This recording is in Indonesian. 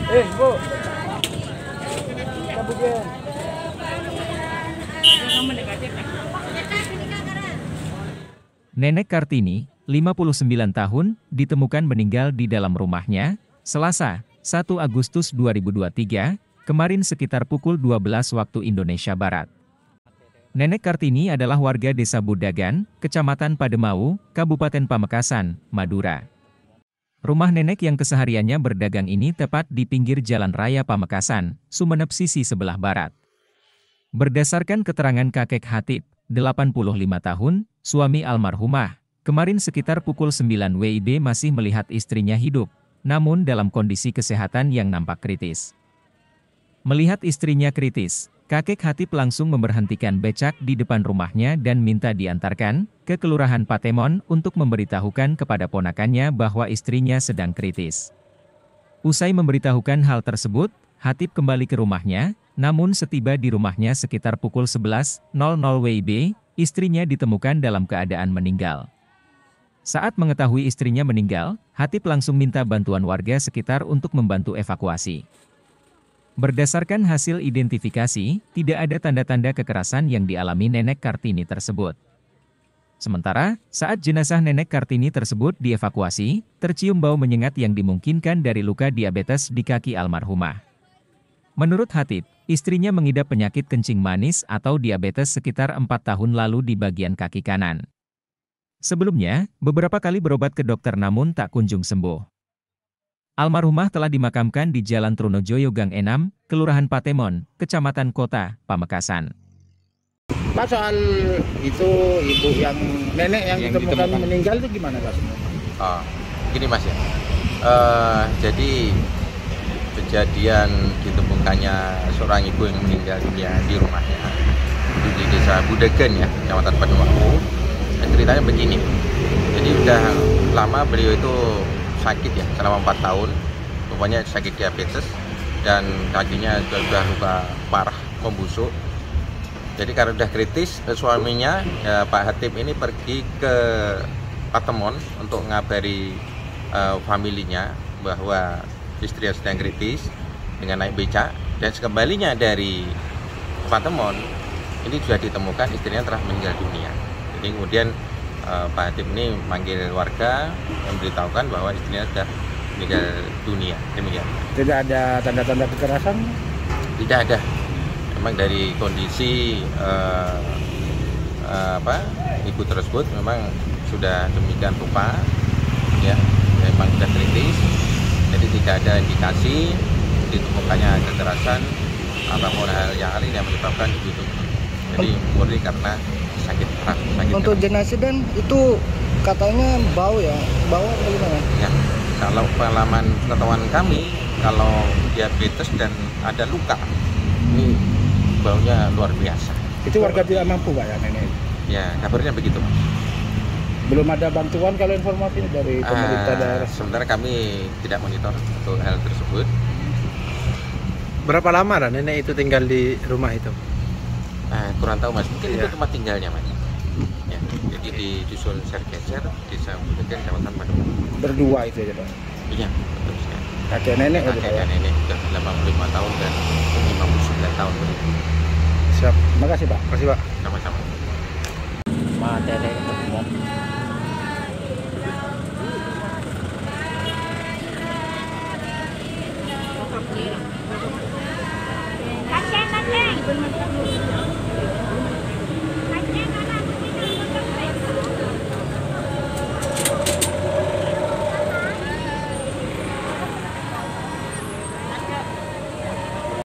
Bu, kita begini. Nenek Kartini, 59 tahun, ditemukan meninggal di dalam rumahnya, Selasa, 1 Agustus 2023, kemarin sekitar pukul 12 waktu Indonesia Barat. Nenek Kartini adalah warga Desa Budagan, Kecamatan Pademau, Kabupaten Pamekasan, Madura. Rumah nenek yang kesehariannya berdagang ini tepat di pinggir Jalan Raya Pamekasan, Sumeneb sisi sebelah barat. Berdasarkan keterangan kakek Hatip, 85 tahun, suami almarhumah, kemarin sekitar pukul 9 WIB masih melihat istrinya hidup, namun dalam kondisi kesehatan yang nampak kritis. Melihat istrinya kritis, kakek Hatip langsung memberhentikan becak di depan rumahnya dan minta diantarkan ke Kelurahan Patemon untuk memberitahukan kepada ponakannya bahwa istrinya sedang kritis. Usai memberitahukan hal tersebut, Hatip kembali ke rumahnya, namun setiba di rumahnya sekitar pukul 11.00 WIB, istrinya ditemukan dalam keadaan meninggal. Saat mengetahui istrinya meninggal, Hatip langsung minta bantuan warga sekitar untuk membantu evakuasi. Berdasarkan hasil identifikasi, tidak ada tanda-tanda kekerasan yang dialami nenek Kartini tersebut. Sementara, saat jenazah nenek Kartini tersebut dievakuasi, tercium bau menyengat yang dimungkinkan dari luka diabetes di kaki almarhumah. Menurut Hatip, istrinya mengidap penyakit kencing manis atau diabetes sekitar 4 tahun lalu di bagian kaki kanan. Sebelumnya, beberapa kali berobat ke dokter namun tak kunjung sembuh. Almarhumah telah dimakamkan di Jalan Trunojoyo Gang 6, Kelurahan Patemon, Kecamatan Kota, Pamekasan. Pak, soal itu ibu yang nenek yang ditemukan meninggal itu gimana Pak? Oh, gini Mas ya. Jadi kejadian ditemukannya seorang ibu yang meninggal dunia di rumahnya di Desa Budagan ya, Kecamatan Pademau. Ceritanya begini. Jadi udah lama beliau itu sakit ya, selama 4 tahun, rupanya sakit diabetes dan kakinya sudah luka parah, membusuk. Jadi karena sudah kritis, suaminya ya, Pak Hatip ini pergi ke Patemon untuk ngabari familinya bahwa istrinya sedang kritis dengan naik becak, dan sekembalinya dari Patemon ini sudah ditemukan istrinya telah meninggal dunia. Jadi kemudian Pak Hatip ini manggil warga memberitahukan bahwa istrinya sudah meninggal dunia. Demikian. Tidak ada tanda-tanda kekerasan? Tidak ada. Memang dari kondisi ibu tersebut memang sudah demikian rupa, ya, memang sudah kritis. Jadi tidak ada indikasi ditemukannya kekerasan ataupun hal yang lain yang menyebabkan itu. Jadi murni karena sakit parah. Untuk jenazah dan itu katanya bau ya, bau atau gimana? Ya, kalau pengetahuan kami, kalau diabetes dan ada luka, ini baunya luar biasa. Itu warga tidak mampu Pak ya nenek? Ya, kabarnya begitu Mas. Belum ada bantuan kalau informasi dari pemerintah daerah? Sementara kami tidak monitor untuk hal tersebut. Berapa lama lah nenek itu tinggal di rumah itu? Kurang tahu Mas, mungkin itu tempat tinggalnya Mas. Ya, jadi di dusun Sergeser, Desa Budagan, Kecamatan Pademau. Berdua itu aja Pak? Iya, betul sekali. Kakek nenek ya? Kakek dan nenek sudah 85 tahun dan 59 tahun. Siap, makasih Pak. Makasih Pak. Sama-sama. Materi ketemu. Kakek.